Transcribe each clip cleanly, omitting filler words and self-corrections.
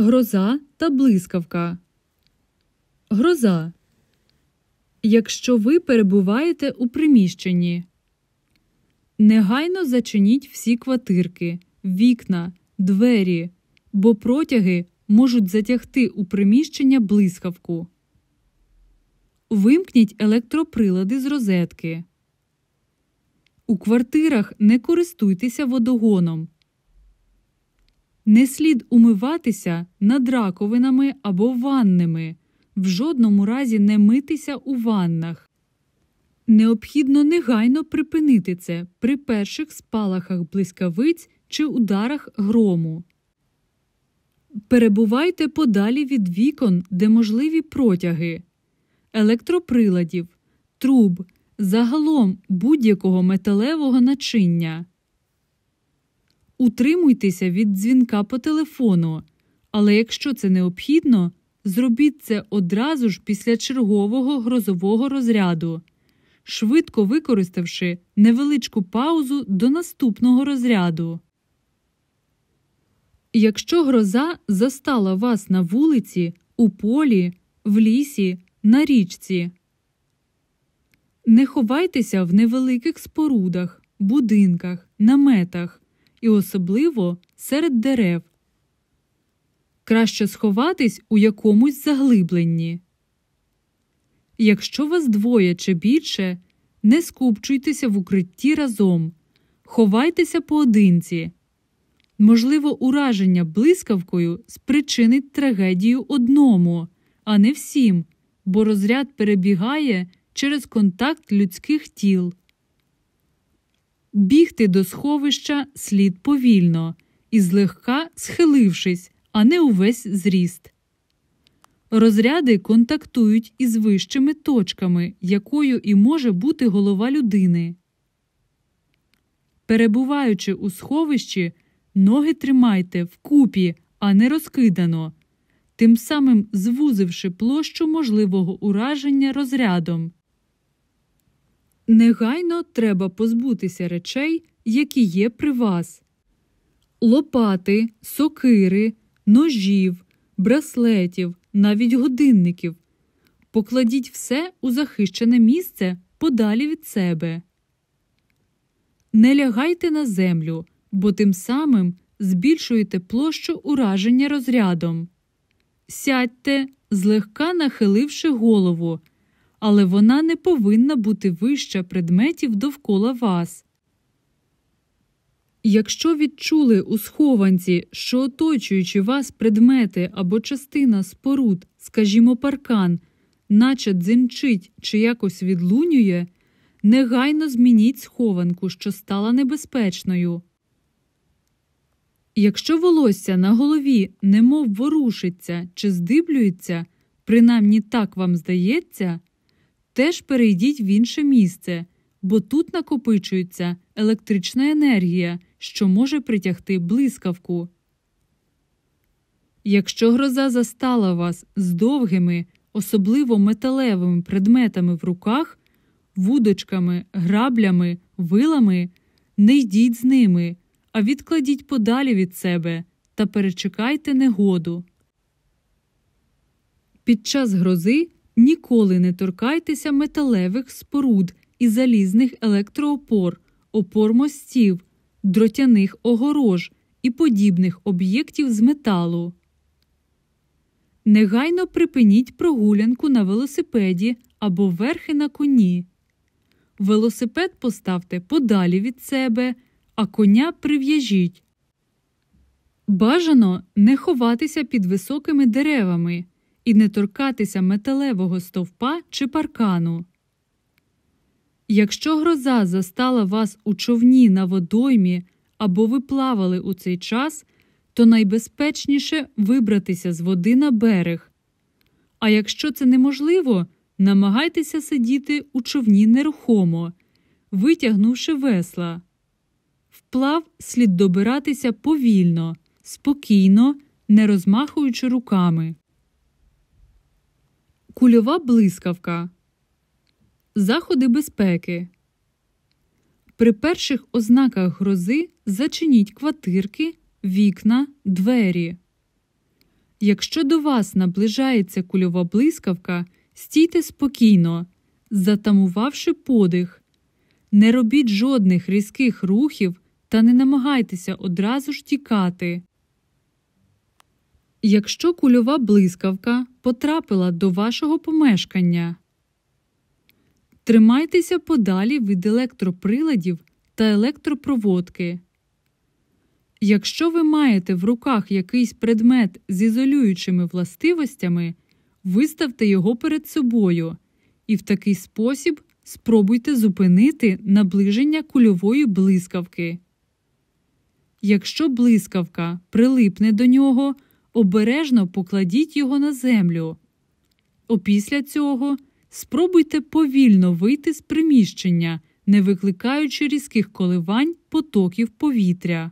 Гроза та блискавка. Гроза. Якщо ви перебуваєте у приміщенні, негайно зачиніть всі квартирки, вікна, двері, бо протяги можуть затягти у приміщення блискавку. Вимкніть електроприлади з розетки. У квартирах не користуйтеся водогоном. Не слід умиватися над раковинами або ваннами. В жодному разі не митися у ваннах. Необхідно негайно припинити це при перших спалахах блискавиць чи ударах грому. Перебувайте подалі від вікон, де можливі протяги, електроприладів, труб, загалом будь-якого металевого начиння. Утримуйтеся від дзвінка по телефону, але якщо це необхідно, зробіть це одразу ж після чергового грозового розряду, швидко використавши невеличку паузу до наступного розряду. Якщо гроза застала вас на вулиці, у полі, в лісі, на річці, не ховайтеся в невеликих спорудах, будинках, наметах і особливо серед дерев. Краще сховатись у якомусь заглибленні. Якщо вас двоє чи більше, не скупчуйтеся в укритті разом, ховайтеся поодинці. Можливо, ураження блискавкою спричинить трагедію одному, а не всім, бо розряд перебігає через контакт людських тіл. Бігти до сховища слід повільно і злегка схилившись, а не увесь зріст. Розряди контактують із вищими точками, якою і може бути голова людини. Перебуваючи у сховищі, ноги тримайте вкупі, а не розкидано, тим самим звузивши площу можливого ураження розрядом. Негайно треба позбутися речей, які є при вас. Лопати, сокири, ножів, браслетів, навіть годинників. Покладіть все у захищене місце подалі від себе. Не лягайте на землю, бо тим самим збільшуєте площу ураження розрядом. Сядьте, злегка нахиливши голову, але вона не повинна бути вища предметів довкола вас. Якщо відчули у схованці, що оточуючи вас предмети або частина споруд, скажімо паркан, наче дзенчить чи якось відлунює, негайно змініть схованку, що стала небезпечною. Якщо волосся на голові немов ворушиться чи здиблюється, принаймні так вам здається, теж перейдіть в інше місце, бо тут накопичується електрична енергія, що може притягти блискавку. Якщо гроза застала вас з довгими, особливо металевими предметами в руках, вудочками, граблями, вилами, не йдіть з ними, а відкладіть подалі від себе та перечекайте негоду. Під час грози ніколи не торкайтеся металевих споруд і залізних електроопор, опор мостів, дротяних огорож і подібних об'єктів з металу. Негайно припиніть прогулянку на велосипеді або верхи на коні. Велосипед поставте подалі від себе, а коня прив'яжіть. Бажано не ховатися під високими деревами і не торкатися металевого стовпа чи паркану. Якщо гроза застала вас у човні на водоймі або ви плавали у цей час, то найбезпечніше вибратися з води на берег. А якщо це неможливо, намагайтеся сидіти у човні нерухомо, витягнувши весла. Вплав слід добиратися повільно, спокійно, не розмахуючи руками. Кульова блискавка. Заходи безпеки. При перших ознаках грози зачиніть квартирки, вікна, двері. Якщо до вас наближається кульова блискавка, стійте спокійно, затамувавши подих. Не робіть жодних різких рухів та не намагайтеся одразу ж тікати. Якщо кульова блискавка потрапила до вашого помешкання, тримайтеся подалі від електроприладів та електропроводки. Якщо ви маєте в руках якийсь предмет з ізолюючими властивостями, виставте його перед собою і в такий спосіб спробуйте зупинити наближення кульової блискавки. Якщо блискавка прилипне до нього, обережно покладіть його на землю. Опісля цього спробуйте повільно вийти з приміщення, не викликаючи різких коливань потоків повітря.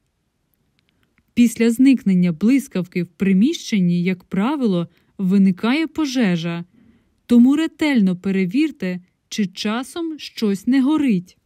Після зникнення блискавки в приміщенні, як правило, виникає пожежа, тому ретельно перевірте, чи часом щось не горить.